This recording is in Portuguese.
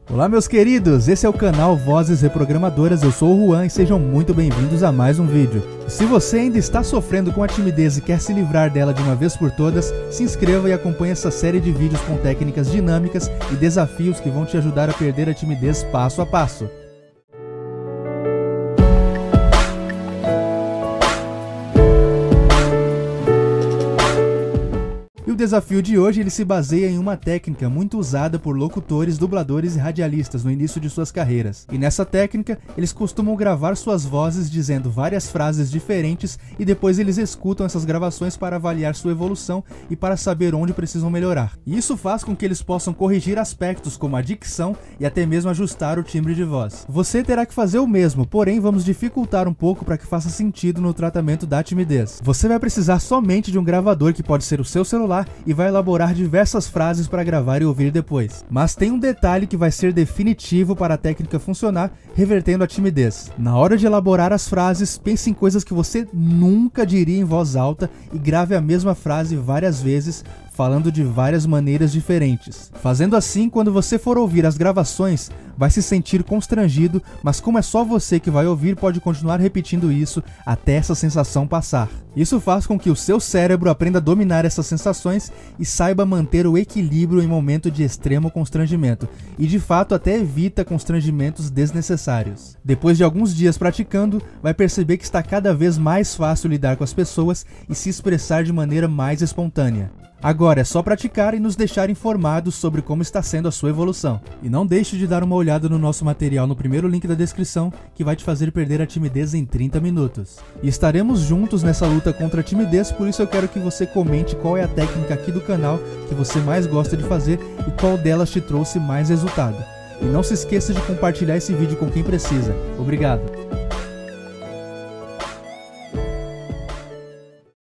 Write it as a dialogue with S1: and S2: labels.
S1: Olá meus queridos, esse é o canal Vozes Reprogramadoras, eu sou o Juan e sejam muito bem-vindos a mais um vídeo. Se você ainda está sofrendo com a timidez e quer se livrar dela de uma vez por todas, se inscreva e acompanhe essa série de vídeos com técnicas dinâmicas e desafios que vão te ajudar a perder a timidez passo a passo. O desafio de hoje ele se baseia em uma técnica muito usada por locutores, dubladores e radialistas no início de suas carreiras. E nessa técnica, eles costumam gravar suas vozes dizendo várias frases diferentes e depois eles escutam essas gravações para avaliar sua evolução e para saber onde precisam melhorar. E isso faz com que eles possam corrigir aspectos como a dicção e até mesmo ajustar o timbre de voz. Você terá que fazer o mesmo, porém vamos dificultar um pouco para que faça sentido no tratamento da timidez. Você vai precisar somente de um gravador que pode ser o seu celular e vai elaborar diversas frases para gravar e ouvir depois. Mas tem um detalhe que vai ser definitivo para a técnica funcionar, revertendo a timidez. Na hora de elaborar as frases, pense em coisas que você nunca diria em voz alta e grave a mesma frase várias vezes, falando de várias maneiras diferentes. Fazendo assim, quando você for ouvir as gravações, vai se sentir constrangido, mas como é só você que vai ouvir, pode continuar repetindo isso até essa sensação passar. Isso faz com que o seu cérebro aprenda a dominar essas sensações e saiba manter o equilíbrio em momento de extremo constrangimento, e de fato até evita constrangimentos desnecessários. Depois de alguns dias praticando, vai perceber que está cada vez mais fácil lidar com as pessoas e se expressar de maneira mais espontânea. Agora é só praticar e nos deixar informados sobre como está sendo a sua evolução. E não deixe de dar uma olhada no nosso material no primeiro link da descrição, que vai te fazer perder a timidez em 30 minutos. E estaremos juntos nessa luta contra a timidez, por isso eu quero que você comente qual é a técnica aqui do canal que você mais gosta de fazer e qual delas te trouxe mais resultado. E não se esqueça de compartilhar esse vídeo com quem precisa. Obrigado!